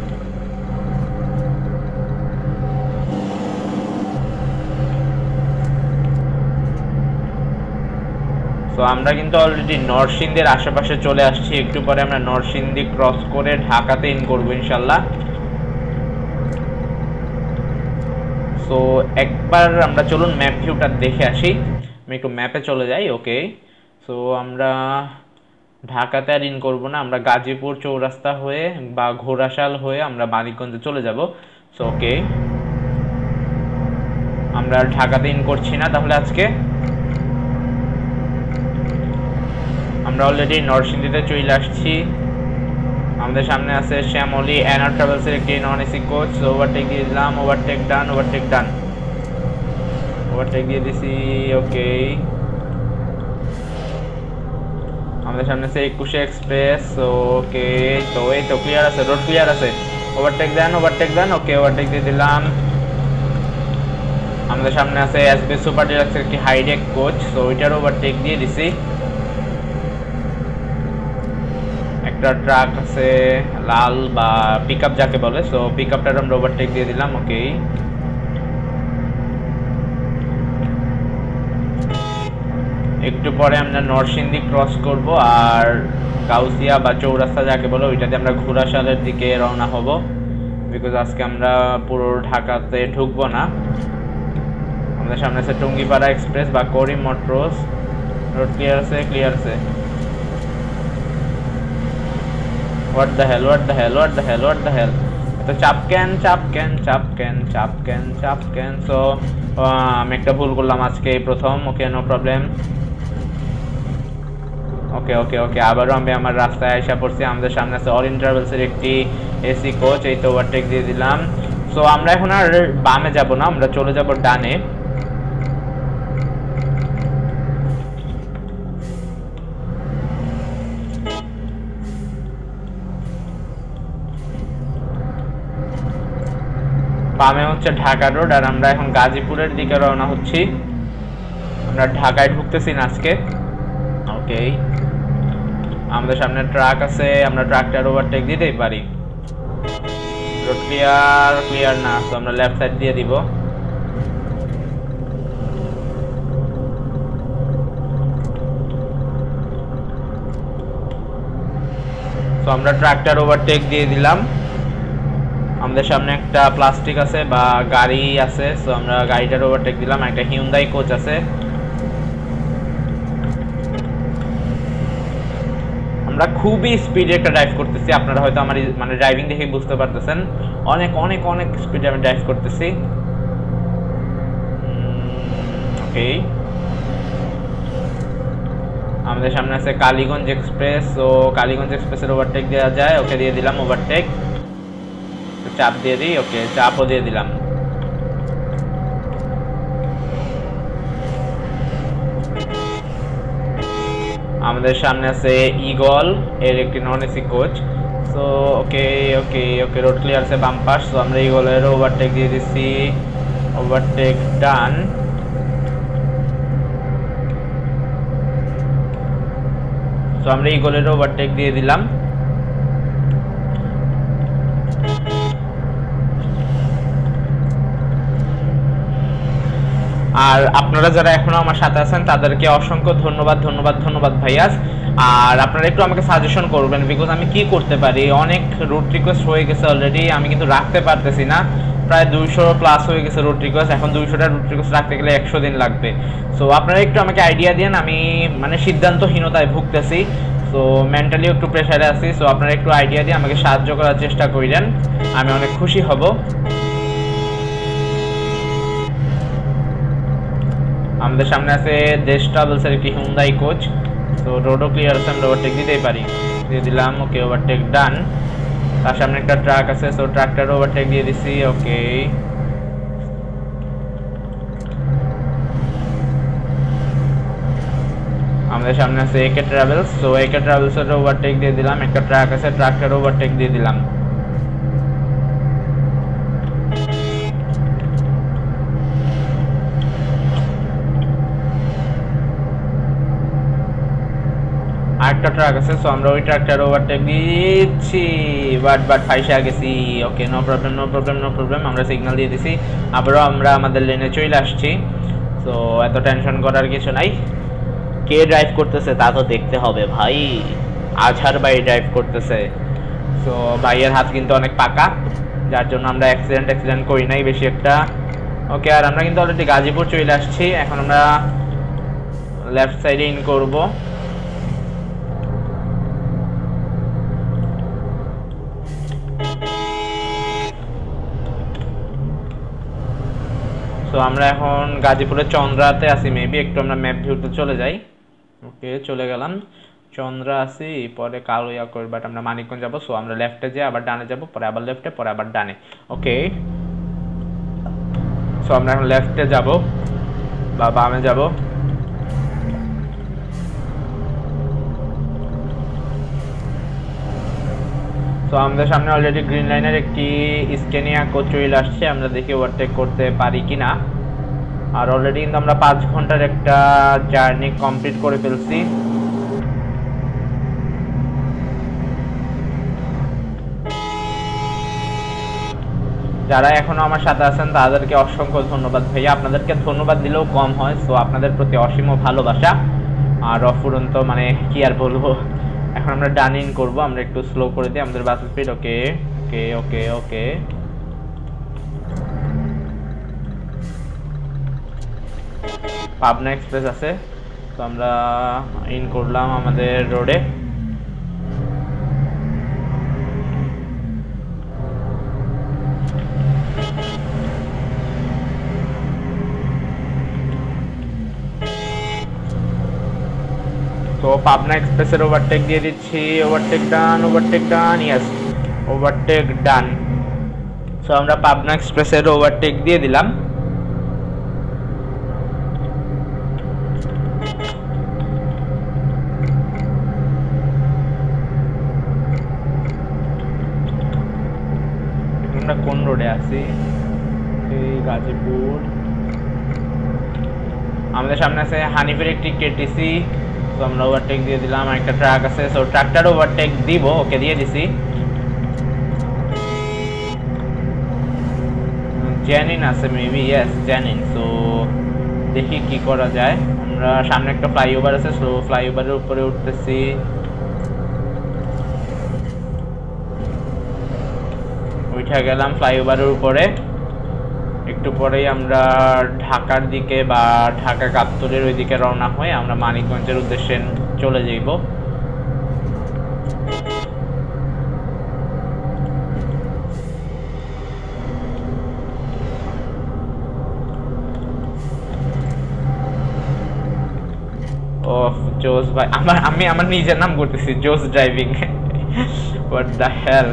তো আমরা কিন্তু অলরেডি নরসিংদীর আশেপাশে চলে আসছি, একটু পরে আমরা নরসিংদী ক্রস করে ঢাকাতে ইন করবো ইনশাল্লাহ। সো একবার আমরা চলুন ম্যাপ ভিউটা দেখে আসি, আমি একটু ম্যাপে চলে যাই, ওকে। সো আমরা ঢাকাতে আর ইন করবো না, আমরা গাজীপুর চৌরাস্তা হয়ে বা ঘোড়াশাল হয়ে আমরা মানিকগঞ্জে চলে যাব। সো ওকে, আমরা ঢাকাতে ইন করছি না তাহলে আজকে। আমরা অলরেডি নরসিংদীতে চলে আসছি। আমাদের সামনে আছে শ্যামলী এনা ট্রাভেলসের একটি নন এসি কোচ, ওভারটেক দিয়ে দিলাম, overtake done, overtake done, overtake দিয়ে দিছি, ওকে। আমাদের সামনে আছে একুশে এক্সপ্রেস, ওকে। তো এই তো ক্লিয়ার আছে, রোড ক্লিয়ার আছে, ওভারটেক দেন, ওভারটেক দেন, ওকে ওভারটেক দিয়ে দিলাম। আমাদের সামনে আছে এসবি সুপার ডিলাক্সের একটি হাইডেক কোচ, তো ওইটার ওভারটেক দিয়ে দিছি। একটা ট্রাক আছে লাল বা পিকআপ যাকে বলে, সো পিকআপটার আমরা ওভারটেক দিয়ে দিলাম, ওকে। একটু পরে আমরা নরসিংদী ক্রস করব আর গাউসিয়া বা চৌরাস্তা যাকে বলে ওইটাতে আমরা ঘোড়াশালের দিকে রওনা হব, বিকজ আজকে আমরা পুরো ঢাকাতে ঢুকবো না। আমাদের সামনে আছে টুঙ্গিপাড়া এক্সপ্রেস বা করিম মোটরস, রোড ক্লিয়ার আছে, ক্লিয়ার আছে। What the hell, what the hell, what the hell, what the hell. তো চাপ ক্যান চাপ ক্যান চাপ ক্যান চাপ ক্যান চাপ ক্যান। সো আমি একটা ভুল করলাম আজকে প্রথম, ওকে নো প্রবলেম, ওকে ওকে ওকে। আবারও আমি আমার রাস্তায় আইসা পড়ছি। আমাদের সামনে আছে অরিন ট্রাভেলসের একটি এসি কোচ, এই তো ওভারটেক দিয়ে দিলাম। সো আমরা এখন আর বামে যাব না, আমরা চলে যাব ডানে। বামে হচ্ছে ঢাকা রোড, আর আমরা এখন গাজীপুরের দিকে রওনা হচ্ছি। আমরা ঢাকায় ঢুকতেছি না আজকে, ওকে। আমাদের সামনে ট্রাক আছে, আমরা ট্রাকটার ওভারটেক দিতেই পারি। রোড ক্লিয়ার, ক্লিয়ার না, তো আমরা লেফট সাইড দিয়ে দিব। তো আমরা ট্রাকটার ওভারটেক দিয়ে দিলাম। আমাদের সামনে একটা প্লাস্টিক আছে বা গাড়ি আছে, সো আমরা গাড়িটার ওভারটেক দিলাম। একটা হিউন্ডাই কোচ আছে। আমরা খুবই স্পিডে একটা ড্রাইভ করতেছি, আপনারা হয়তো আমার মানে ড্রাইভিং দেখে বুঝতে পারতেছেন, অনেক অনেক অনেক স্পিডে আমি ড্রাইভ করতেছি, ওকে। আমাদের সামনে আছে কালীগঞ্জ এক্সপ্রেস, ও কালীগঞ্জ এক্সপ্রেসের ওভারটেক দেওয়া যায়, ওকে দিয়ে দিলাম ওভারটেক। চাপ দিয়ে দিই, ওকে চাপও দিয়ে দিলাম। আমাদের সামনে আছে ইগল এর একটি non AC coach. So okay okay okay road clear আছে বাম্পার। সো আমরা ইগলের ওভারটেক দিয়ে দিচ্ছি, ওভারটেক ডান। সো আমরা ইগলের ওভারটেক দিয়ে দিলাম। আর আপনারা যারা এখনো আমার সাথে আছেন তাদেরকে অসংখ্য ধন্যবাদ ধন্যবাদ ধন্যবাদ ভাইয়াস। আর আপনারা একটু আমাকে সাজেশন করবেন, বিকজ আমি কি করতে পারি, অনেক রুট রিকোয়েস্ট হয়ে গেছে অলরেডি, আমি কিন্তু রাখতে পারতেছি না। প্রায় দুইশো প্লাস হয়ে গেছে রুট রিকোয়েস্ট, এখন দুইশোটা রুট রিকোয়েস্ট রাখতে গেলে একশো দিন লাগবে। সো আপনারা একটু আমাকে আইডিয়া দেন, আমি মানে সিদ্ধান্তহীনতায় ভুগতেছি। সো মেন্টালি একটু প্রেশারে আছি। সো আপনারা একটু আইডিয়া দিয়ে আমাকে সাহায্য করার চেষ্টা করেন, আমি অনেক খুশি হব। আমাদের সামনে আছে দেশ ট্রাভেলসের একটি হুন্ডাই কোচ। তো রোডও ক্লিয়ার আছে, আমরা ওভারটেক দিতেই পারি, দিয়ে দিলাম। Okay overtake done. তার সামনে একটা ট্রাক আছে, সো ট্রাকটারও ওভারটেক দিয়ে দিছি। ওকে আমাদের সামনে আছে একে ট্রাভেলস। সো একে ট্রাভেলসের ওভারটেক দিয়ে দিলাম। একটা ট্রাক আছে, ট্রাকটারও ওভারটেক দিয়ে দিলাম। আরেকটা ট্রাক আছে, সো আমরা ওই ট্রাকটার ওভারটেক দিচ্ছি, বাট বাট ফাইসা গেছি। Okay no problem no problem no problem, আমরা সিগন্যাল দিয়ে দিছি, আবারও আমরা আমাদের লেনে চলে আসছি। সো এত টেনশন করার কিছু নাই। কে ড্রাইভ করতেছে তা তো দেখতে হবে ভাই, আজহার ভাই ড্রাইভ করতেছে। সো ভাইয়ের হাত কিন্তু অনেক পাকা, যার জন্য আমরা অ্যাক্সিডেন্ট অ্যাক্সিডেন্ট করি নাই বেশি একটা। ওকে আর আমরা কিন্তু অলরেডি গাজীপুর চলে আসছি, এখন আমরা লেফট সাইডে ইন করব। তো আমরা এখন গাজীপুরের চন্দ্রাতে আছি, মেবি একটু আমরা ম্যাপ ভিউতে চলে যাই। ওকে চলে গেলাম, চন্দ্রা আছি, পরে কালোয়া করি, বাট আমরা মানিকগঞ্জ যাবো। সো আমরা লেফটে যাই, আবার ডানে যাবো, পরে আবার লেফটে, পরে আবার ডানে। ওকে সো আমরা এখন লেফটে যাব বা বামে যাব। তো আমাদের সামনে অলরেডি গ্রিন লাইনের একটি স্কেনিয়া কোচ চলে আসছে, আমরা দেখি ওভারটেক করতে পারি কিনা। আর অলরেডি কিন্তু আমরা পাঁচ ঘন্টার একটা জার্নি কমপ্লিট করে ফেলছি। যারা এখনো আমার সাথে আছেন তাদেরকে অসংখ্য ধন্যবাদ ভাইয়া, আপনাদেরকে ধন্যবাদ দিলেও কম হয়। সো আপনাদের প্রতি অসীম ভালোবাসা আর অফুরন্ত, মানে কি আর বলবো। এখন আমরা ডান ইন করবো, আমরা একটু স্লো করে দিই আমাদের bus speed. Okay okay okay okay Pabna express আছে, তো আমরা ইন করলাম আমাদের রোডে। তো পাবনা এক্সপ্রেসের ওভারটেক দিয়ে দিচ্ছি, overtake done overtake done, yes overtake done. So আমরা পাবনা এক্সপ্রেসের ওভারটেক দিয়ে দিলাম। আমরা কোন রোডে আছি? এই গাজীপুর। আমাদের সামনে আছে হানিফের একটি কেটিসি, তো আমরা ওভারটেক দিয়ে দিলাম। একটা ট্রাক আছে, সো ট্রাকটার ওভারটেক দিব। ওকে দিয়ে দিছি। জেনিন আছে মেবি, ইয়েস জেনিন। সো দেখি কি করা যায়। আমরা সামনে একটা ফ্লাইওভার আছে, সো ফ্লাইওভারের উপরে উঠতেছি। উঠে গেলাম ফ্লাইওভারের উপরে। একটু পরেই আমরা ঢাকার দিকে বা ঢাকা কাপ্তরের ওই দিকে রওনা হয়ে আমরা মানিকগঞ্জের উদ্দেশ্যে চলে যাইব। ও জোস ভাই, আমার আমি আমার নিজের নাম করতেছি জোস ড্রাইভিং। হোয়াট দ্য হেল।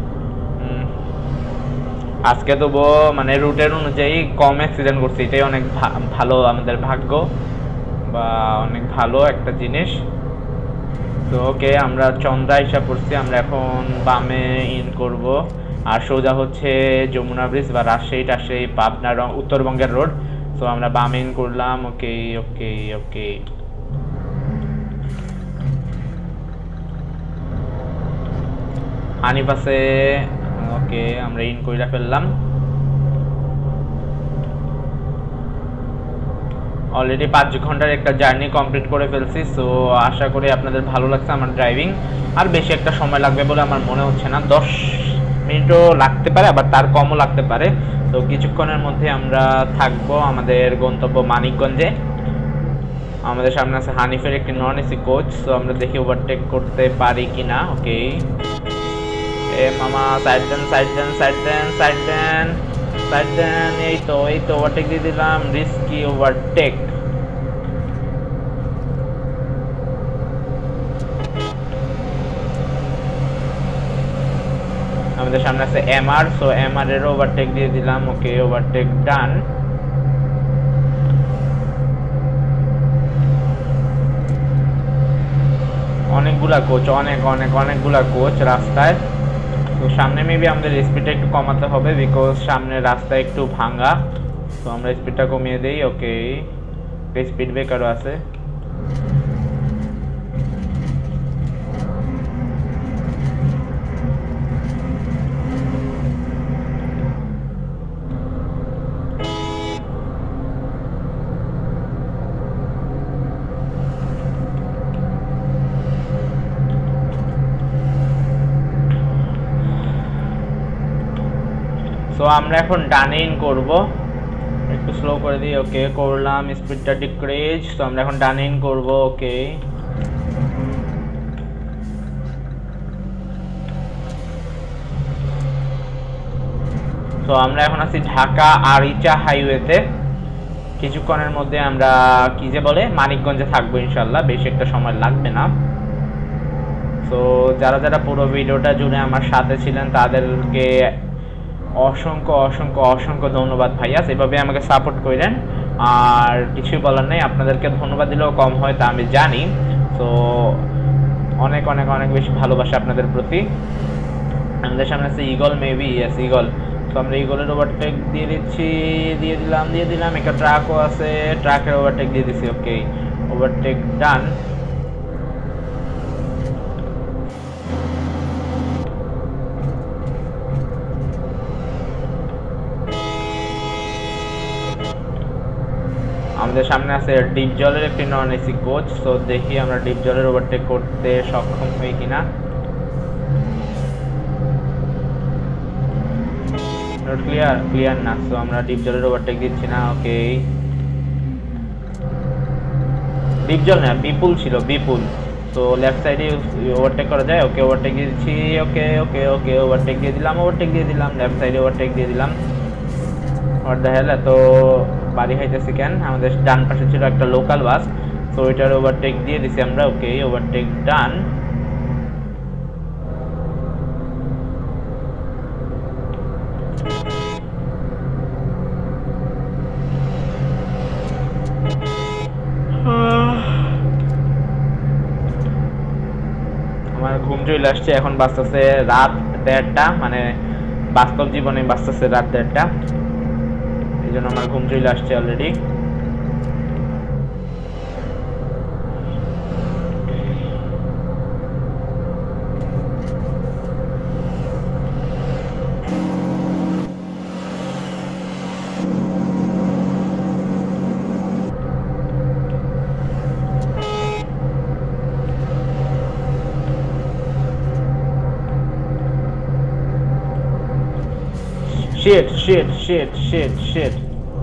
আজকে তো মানে রুটের অনুযায়ী কম অ্যাক্সিডেন্ট করছি, এটাই অনেক ভালো আমাদের ভাগ্য বা অনেক ভালো একটা জিনিস। তো ওকে, আমরা চন্দ্রা হিসাব করছি, আমরা এখন বামে ইন করব আর সোজা হচ্ছে যমুনা ব্রিজ বা রাজশাহী টাজশাহী পাবনা উত্তরবঙ্গের রোড। সো আমরা বামে ইন করলাম। ওকে ওকে ওকে হানিফ আছে। ওকে, আমরা ইন কইরা ফেললাম। অলরেডি পাঁচ ঘন্টার একটা জার্নি কমপ্লিট করে ফেলছি। সো আশা করি আপনাদের ভালো লাগছে আমার ড্রাইভিং। আর বেশি একটা সময় লাগবে বলে আমার মনে হচ্ছে না, দশ মিনিটও লাগতে পারে, আবার তার কমও লাগতে পারে। তো কিছুক্ষণের মধ্যে আমরা থাকবো আমাদের গন্তব্য মানিকগঞ্জে। আমাদের সামনে আছে হানিফের একটি নন এসি কোচ। সো আমরা দেখি ওভারটেক করতে পারি কিনা। ওকে, এ মামা সাইড দেন সাইড দেন সাইড দেন সাইড দেন সাইড দেন। এই তো এই তো ওভারটেক দিয়ে দিলাম, রিস্কি ওভারটেক। আমাদের সামনে আছে এমআর। সো এমআর এর ওভারটেক দিয়ে দিলাম। Okay, overtake done. অনেকগুলা কোচ, অনেক অনেক অনেকগুলা কোচ রাস্তায়। তো সামনে মেবি আমাদের স্পিডটা একটু কমাতে হবে, বিকজ সামনে রাস্তা একটু ভাঙা। তো আমরা স্পিডটা কমিয়ে দেই। ওকে, স্পিড ব্রেকারও আছে। তো আমরা এখন ডানে ইন করব, একটু স্লো করে দিই। ওকে, করলাম, স্পিডটা ডিক্রিজ। তো আমরা এখন ডানে ইন করব। ওকে, তো আমরা এখন আছি ঢাকা আরিচা হাইওয়েতে। কিছুক্ষণের মধ্যে আমরা কি যে বলে মানিকগঞ্জে থাকবো ইনশাল্লাহ, বেশি একটা সময় লাগবে না। তো যারা যারা পুরো ভিডিওটা জুড়ে আমার সাথে ছিলেন তাদেরকে অসংখ্য অসংখ্য অসংখ্য ধন্যবাদ ভাইয়া, সেভাবে আমাকে সাপোর্ট করেন। আর কিছুই বলার নেই, আপনাদেরকে ধন্যবাদ দিলেও কম হয় তা আমি জানি। তো অনেক অনেক অনেক বেশি ভালোবাসা আপনাদের প্রতি। আমাদের সামনে আছে ইগল, মেবি ইয়েস ইগল। তো আমরা ইগলের ওভারটেক দিয়ে দিচ্ছি, দিয়ে দিলাম দিয়ে দিলাম একটা ট্রাকও আছে, ট্রাকের ওভারটেক দিয়ে দিচ্ছি। Okay, overtake done. আমাদের সামনে আছে ডিপ জলের একটি নন এসি কোচ। তো দেখি আমরা ডিপ জলের ওভারটেক করতে সক্ষম হই কিনা। নট ক্লিয়ার, ক্লিয়ার না। সো আমরা ডিপ জলের ওভারটেক দিচ্ছি না। ওকে, ডিপ জল না, বিপুল ছিল, বিপুল। তো লেফট সাইডে ওভারটেক করা যায়। ওকে, ওভারটেক দিয়ে দিচ্ছি। ওকে ওকে ওকে ওভারটেক দিয়ে দিলাম, ওভারটেক দিয়ে দিলাম, লেফট সাইডে ওভারটেক দিয়ে দিলাম। হোয়াট দ্য হেল, তো বাড়ি খাইতেছি কেন? আমাদের ডান পাশে ছিল একটা লোকাল বাস, তো ওইটার ওভারটেক দিয়ে দিছি আমরা। Okay, overtake done. আমার ঘুম চলে আসছে, এখন বাজতেছে রাত দেড়টা, মানে বাস্তব জীবনে বাজতেছে রাত দেড়টা, এই জন্য আমার ঘুম চলে আসছে already. Shit, shit, shit, shit, shit.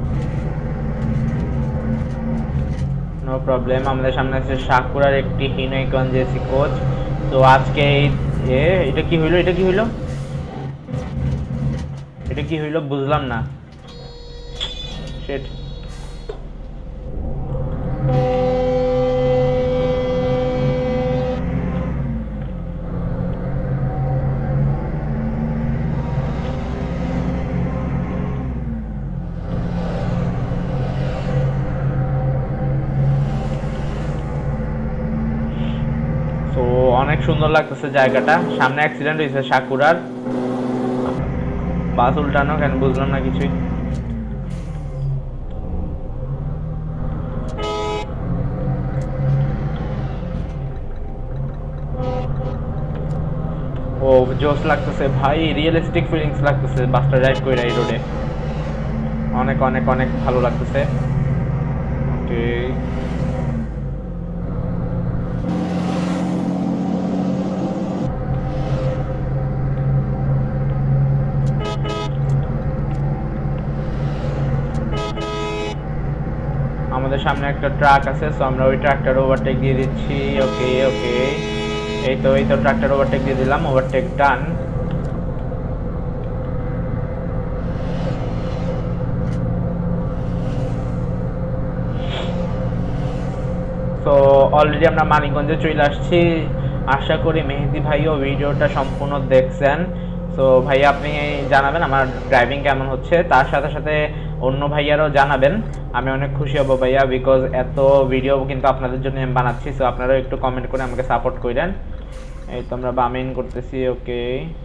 No problem. আমাদের সামনে আছে সাকুরার একটি হিনোইকন জেসি কোচ। তো আজকে এ এটা কি হইলো? এটা কি হইলো? এটা কি হইলো বুঝলাম না। Shit. তো সুন্দর লাগতেছে জায়গাটা। সামনে অ্যাক্সিডেন্ট হয়েছে সাকুরার, বাস উল্টানো কেন বুঝলাম না কিছুই। ও জোস লাগতেছে ভাই, রিয়েলিস্টিক ফিলিংস লাগতেছে বাসটা ড্রাইভ করে এই রোডে, অনেক অনেক অনেক ভালো লাগতেছে। ওকে আমাদের সামনে একটা ট্রাক আছে, সো আমরা ওই ট্রাকটার ওভারটেক দিয়ে দিচ্ছি। ওকে ওকে এই তো এই তো ট্রাকটার ওভারটেক দিয়ে দিলাম, ওভারটেক ডান। তো অলরেডি আমরা মানিকগঞ্জে চলে আসছি। আশা করি মেহেদি ভাইও ভিডিওটা সম্পূর্ণ দেখছেন। তো ভাই আপনি জানাবেন আমার ড্রাইভিং কেমন হচ্ছে, তার সাথে সাথে অন্য ভাইয়ারও জানাবেন, আমি অনেক খুশি হব ভাইয়া, বিকজ এত ভিডিও কিন্তু আপনাদের জন্য আমি বানাচ্ছি। সো আপনারাও একটু কমেন্ট করে আমাকে সাপোর্ট করেন। এই তো আমরা বামে ইন করতেছি। ওকে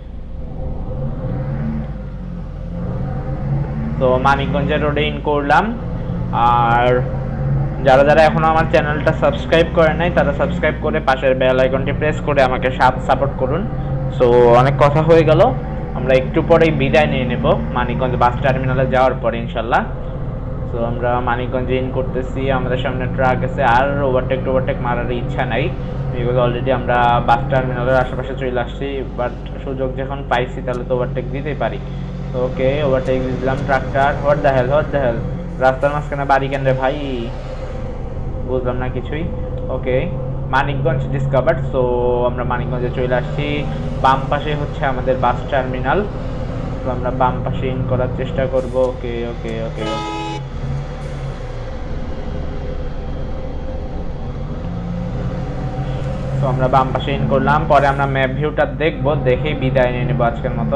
তো মানিকগঞ্জের রোডে ইন করলাম। আর যারা যারা এখনো আমার চ্যানেলটা সাবস্ক্রাইব করে নাই তারা সাবস্ক্রাইব করে পাশের বেল আইকনটি প্রেস করে আমাকে সাপোর্ট করুন। সো অনেক কথা হয়ে গেল, আমরা একটু পরেই বিদায় নিয়ে নেব মানিকগঞ্জ বাস টার্মিনালে যাওয়ার পরে ইনশাল্লাহ। সো আমরা মানিকগঞ্জে ইন করতেছি, আমাদের সামনে ট্রাক আছে, আর ওভারটেক ওভারটেক মারার ইচ্ছা নাই, বিকজ অলরেডি আমরা বাস টার্মিনালের আশেপাশে চলে আসছি। বাট সুযোগ যখন পাইছি তাহলে তো ওভারটেক দিতেই পারি। তো ওকে ওভারটেক দিলাম ট্রাকটার। What the hell what the hell, রাস্তার মাঝখানে বাড়ি কেন রে ভাই, বুঝলাম না কিছুই। ওকে মানিকগঞ্জ ডিসকভার্ড। সো আমরা মানিকগঞ্জে চলে আসছি, বাম পাশে হচ্ছে আমাদের বাস টার্মিনাল। তো আমরা বাম পাশে ইন করার চেষ্টা করব। ওকে ওকে ওকে তো আমরা বাম পাশে ইন করলাম, পরে আমরা ম্যাপ ভিউটা দেখবো, দেখেই বিদায় নিয়ে নেবো আজকের মতো।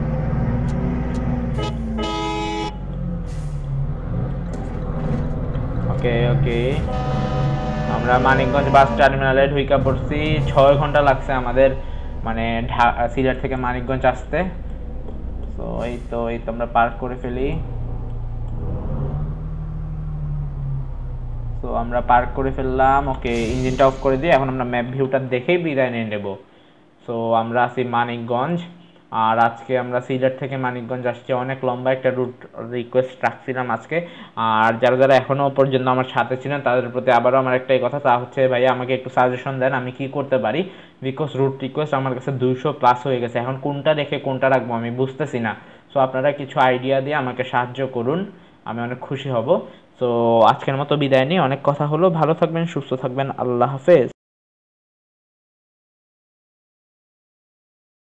ওকে ওকে আমরা মানিকগঞ্জ বাস টার্মিনালে ঢুইকা পড়ছি। ছয় ঘন্টা লাগছে আমাদের মানে সিলেট থেকে মানিকগঞ্জ আসতে। তো এই তো এই তো আমরা পার্ক করে ফেলি। তো আমরা পার্ক করে ফেললাম। ওকে ইঞ্জিনটা অফ করে দিয়ে এখন আমরা ম্যাপ ভিউটা দেখেই বিদায় নিয়ে নেব। সো আমরা আছি মানিকগঞ্জ, আর আজকে আমরা সিলেট থেকে মানিকগঞ্জ আসছি, অনেক লম্বা একটা রুট রিকোয়েস্ট রাখছিলাম আজকে। আর যারা যারা এখনও পর্যন্ত আমার সাথে ছিলেন তাদের প্রতি আবারও আমার একটাই কথা, তা হচ্ছে ভাইয়া আমাকে একটু সাজেশন দেন আমি কি করতে পারি, বিকজ রুট রিকোয়েস্ট আমার কাছে দুইশো প্লাস হয়ে গেছে, এখন কোনটা রেখে কোনটা রাখবো আমি বুঝতেছি না। সো আপনারা কিছু আইডিয়া দিয়ে আমাকে সাহায্য করুন, আমি অনেক খুশি হব। সো আজকের মতো বিদায় নিই, অনেক কথা হলো, ভালো থাকবেন সুস্থ থাকবেন, আল্লাহ হাফেজ।